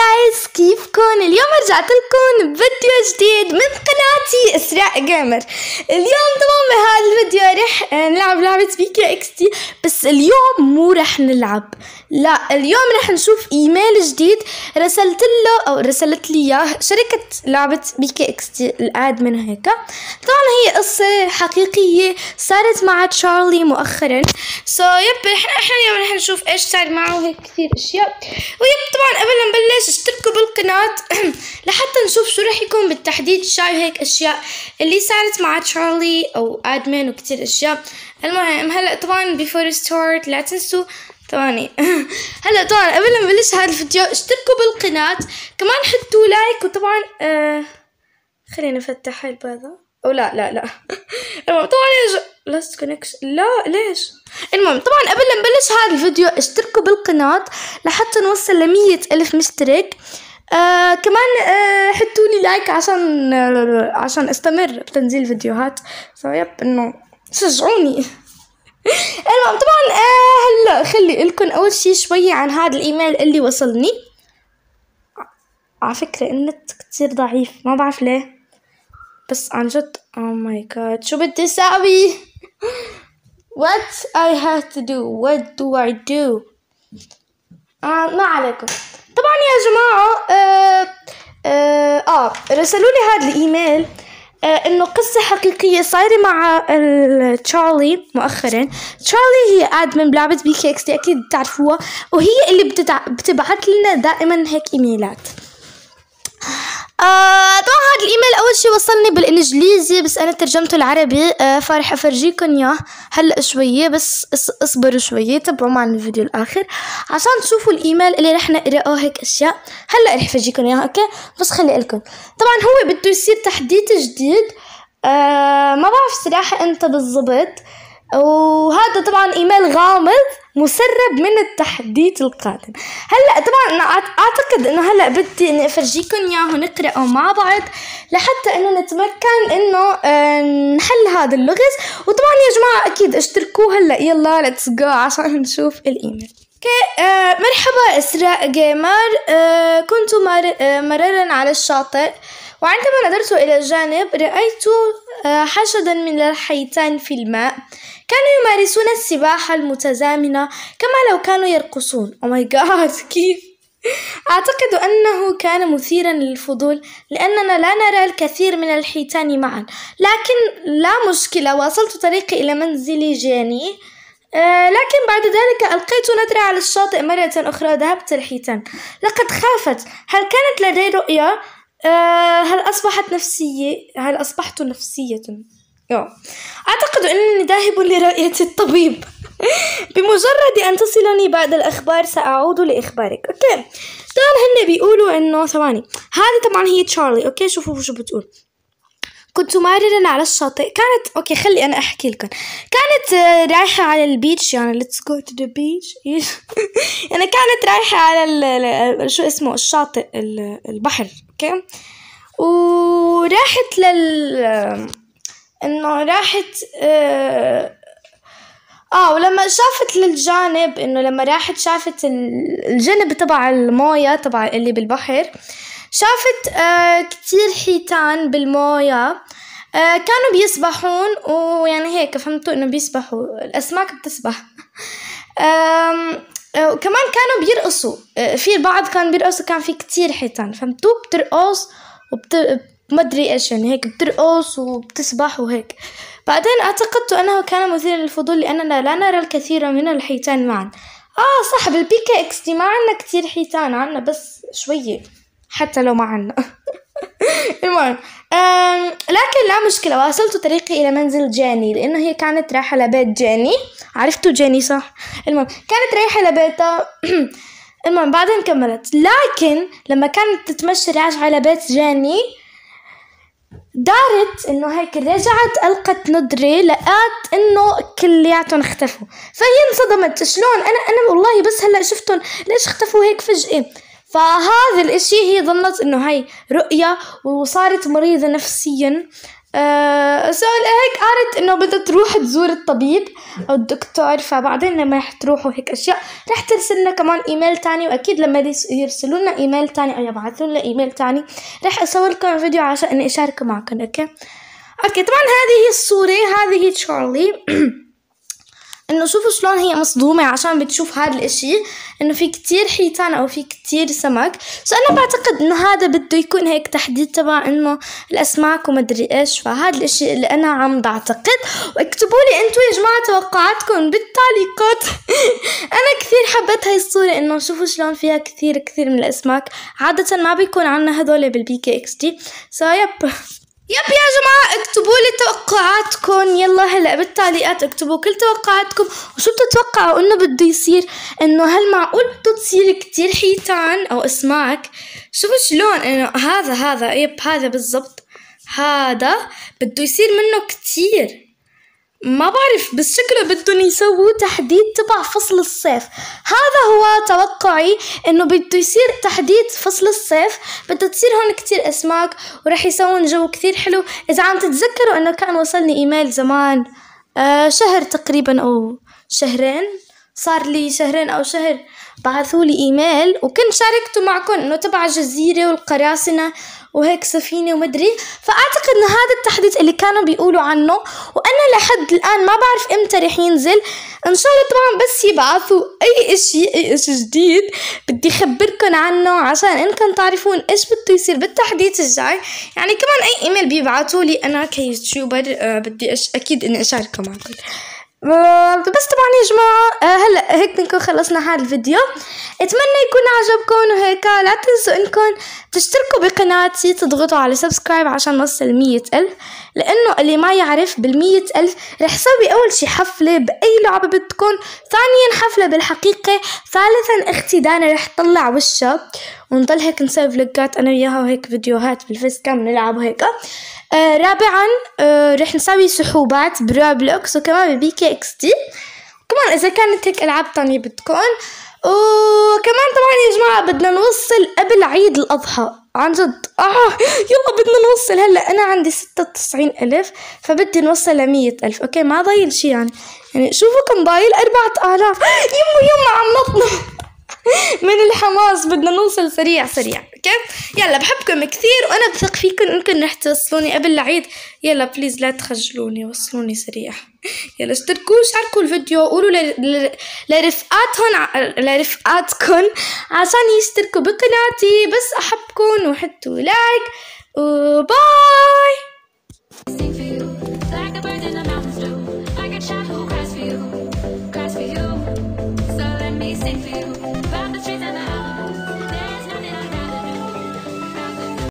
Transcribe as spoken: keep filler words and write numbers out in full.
جايز، كيفكن؟ اليوم رجعت لكم بفيديو جديد من قناتي إسراء جيمر. اليوم طبعا بهذا الفيديو رح نلعب لعبة بيكي اكس تي، بس اليوم مو رح نلعب، لا اليوم رح نشوف ايميل جديد رسلت له او رسلت لي اياه شركة لعبة بيكي اكس تي الادمن هيك. طبعا هي قصة حقيقية صارت مع تشارلي مؤخرا. سو so, يب احنا احنا اليوم رح نشوف ايش صار معه هيك كثير اشياء. ويب طبعا قبل ما نبلش اشتركوا بالقناة لحتى نشوف شو رح يكون بالتحديد شاي هيك اشياء اللي صارت مع تشارلي او ادمن وكثير اشياء. المهم هلا طبعا بيفور ستارت لا تنسوا ثواني هلا طبعا قبل ما نبلش هذا الفيديو اشتركوا بالقناة، كمان حطوا لايك، وطبعا آه خلينا نفتح هاي هذا او لا لا لا المهم طبعا يج... لاست كونكشن لا ليش. المهم طبعا قبل ما نبلش هذا الفيديو اشتركوا بالقناة لحتى نوصل لمية ألف مشترك. آه كمان آه حطوا لي لايك عشان آه عشان استمر بتنزيل فيديوهات. فيب انه شجعوني. المهم طبعا آه هلا خلي لكم اول شي شوية عن هذا الايميل اللي وصلني. على فكرة النت كتير ضعيف، ما بعرف ليه، بس عن جد oh my god شو بدي اسوي؟ what I have to do what do I do آه ما عليكم. طبعا يا جماعة آه آه, آه رسلوا لي هذا الايميل آه انه قصة حقيقية صايرة مع تشارلي مؤخرا. تشارلي هي ادمن بلعبة بيكي اكس تي، اكيد بتعرفوها، وهي اللي بتتع... بتبعت لنا دائما هيك ايميلات. آه طبعا هذا الايميل اول شي وصلني بالانجليزي بس انا ترجمته العربي، آه فرح افرجيكم اياه هلا شويه، بس اصبروا شويه تابعوا معنا الفيديو الاخر عشان تشوفوا الايميل اللي رح نقراه هيك اشياء. هلا رح افرجيكم اياها اوكي، بس خلي لكم. طبعا هو بده يصير تحديث جديد، آه ما بعرف صراحه امتى بالضبط، وهذا طبعا ايميل غامض مسرب من التحديث القادم. هلا طبعا انا اعتقد انه هلا بدي اني افرجيكم اياه ونقراه مع بعض لحتى انه نتمكن انه آه نحل هذا اللغز. وطبعا يا جماعه اكيد اشتركوا هلا، يلا ليتس جو عشان نشوف الايميل. اوكي آه مرحبا اسراء جيمر، آه كنت مر آه مررا على الشاطئ، وعندما نظرت إلى الجانب رأيت حشدا من الحيتان في الماء، كانوا يمارسون السباحة المتزامنة كما لو كانوا يرقصون. أو ماي جاد كيف؟ أعتقد أنه كان مثيرا للفضول لأننا لا نرى الكثير من الحيتان معا، لكن لا مشكلة. واصلت طريقي إلى منزل جاني، آه لكن بعد ذلك ألقيت نظرة على الشاطئ مرة أخرى. ذهبت الحيتان، لقد خافت. هل كانت لدي رؤية؟ أه هل أصبحت نفسية؟ هل أصبحت نفسية؟ يو. أعتقد أنني ذاهب لرؤية الطبيب. بمجرد أن تصلني بعد الأخبار سأعود لإخبارك. أوكي طبعا هن بيقولوا إنه ثواني، هذه طبعا هي تشارلي. أوكي شوفوا شو بتقول. كنت ماررا على الشاطئ، كانت أوكي خلي أنا أحكي لكم. كانت رايحة على البيتش، يعني let's go to the beach يعني كانت رايحة على ال شو اسمه الشاطئ البحر. أوكي وراحت لل إنه راحت آه... آه ولما شافت للجانب، إنه لما راحت شافت الجنب تبع الموية تبع اللي بالبحر، شافت آه كتير حيتان بالموية، آه كانوا بيسبحون، ويعني هيك فهمتوا انه بيسبحوا، الاسماك بتسبح. آه وكمان كانوا بيرقصوا، آه في البعض كان بيرقصوا، كان في كتير حيتان فهمتوا بترقص وبت ما ادري ايش يعني هيك بترقص وبتسبح وهيك. بعدين اعتقدت انه كان مثيرا للفضول لاننا لا نرى الكثير من الحيتان معا. اه صح، بالبيكي اكس تي ما عنا كتير حيتان، عنا بس شوية حتى لو ما عنا. المهم لكن لا مشكلة. واصلت طريقي إلى منزل جاني لأنه هي كانت رايحة لبيت جاني. عرفتوا جاني صح؟ المهم كانت رايحة لبيتها. المهم بعدين كملت، لكن لما كانت تتمشى راجعة لبيت جاني دارت انه هيك رجعت القت نظرة لقات انه كلياتهم اختفوا، فهي انصدمت. شلون انا انا والله بس هلا شفتهم، ليش اختفوا هيك فجأة؟ فهذا الاشي هي ظنت انه هاي رؤية وصارت مريضة نفسيا. أه سؤال هيك قالت انه بدها تروح تزور الطبيب او الدكتور، فبعدين لما رح تروحوا هيك اشياء رح ترسلنا كمان ايميل تاني، واكيد لما يرسلوا لنا ايميل تاني او يبعثوا لنا ايميل تاني رح اسوي لكم فيديو عشان اني اشاركه معكم. اوكي اوكي طبعا هذه هي الصورة، هذه هي تشارلي. انه شوفوا شلون هي مصدومة عشان بتشوف هذا الاشي انه في كتير حيتان او في كتير سمك. سو انا بعتقد انه هذا بده يكون هيك تحديد تبع انه الاسماك ومدري ايش، فهذا الاشي اللي انا عم بعتقد. واكتبوا لي انتوا يا جماعة توقعاتكم بالتعليقات. انا كثير حبيت هاي الصورة، انه شوفوا شلون فيها كثير كثير من الاسماك، عادة ما بيكون عنا هذول بالبي كي اكس تي. سو يب يب يا جماعة اكتبوا لي توقعاتكم، يلا هلا بالتعليقات اكتبوا كل توقعاتكم وشو بتتوقعوا انه بده يصير. انه هل معقول بده تصير كتير حيتان او اسماك؟ شوفوا شلون انه هذا هذا يب هذا بالضبط، هذا بده يصير منه كتير، ما بعرف بس شكله بدهم يسووا تحديد تبع فصل الصيف. هذا هو توقعي انه بده يصير تحديد فصل الصيف، بدها تصير هون كتير اسماك ورح يسوون جو كتير حلو. اذا عم تتذكروا انه كان وصلني ايميل زمان آه شهر تقريبا او شهرين، صار لي شهرين او شهر بعثوا لي ايميل وكنت شاركته معكم انه تبع جزيرة والقراصنة وهيك سفينة ومدري، فاعتقد انه هذا التحديث اللي كانوا بيقولوا عنه، وانا لحد الان ما بعرف امتى رح ينزل. ان شاء الله طبعا بس يبعثوا اي اشي اي اشي جديد بدي اخبركم عنه عشان انكم تعرفون ايش بده يصير بالتحديث الجاي. يعني كمان اي ايميل بيبعثوا لي انا كيوتيوبر آه بدي أش... اكيد اني اشاركه معكم. بس طبعا يا جماعة هلا هيك بنكون خلصنا هذا الفيديو، اتمنى يكون عجبكم وهيك. لا تنسوا انكم تشتركوا بقناتي، تضغطوا على سبسكرايب عشان نوصل مية الف، لانه اللي ما يعرف بالمية الف رح سوي اول شي حفلة باي لعبة بدكم، ثانيا حفلة بالحقيقة، ثالثا اختي دانا رح تطلع وشها ونضل هيك نسوي فلوجات انا وياها وهيك فيديوهات بالفيس كام نلعب وهيك. آه رابعا آه رح نسوي سحوبات بروبلوكس وكمان ببي كي اكس تي، كمان اذا كانت هيك العاب تانية بدكم. وكمان طبعا يا جماعة بدنا نوصل قبل عيد الاضحى عن جد اه يلا بدنا نوصل. هلا انا عندي ستة وتسعين الف فبدي نوصل لمية الف. اوكي ما ضايل شي يعني يعني شوفوا كم ضايل اربعة الاف. يمو يمو عم نطنط من الحماس، بدنا نوصل سريع سريع. اوكي يلا بحبكم كثير وانا بثق فيكم انكم رح توصلوني قبل العيد. يلا بليز لا تخجلوني، وصلوني سريع. يلا اشتركوا شاركوا الفيديو، قولوا لرفقاتهم لرفقاتكم عشان يشتركوا بقناتي. بس احبكم وحطوا لايك وباي.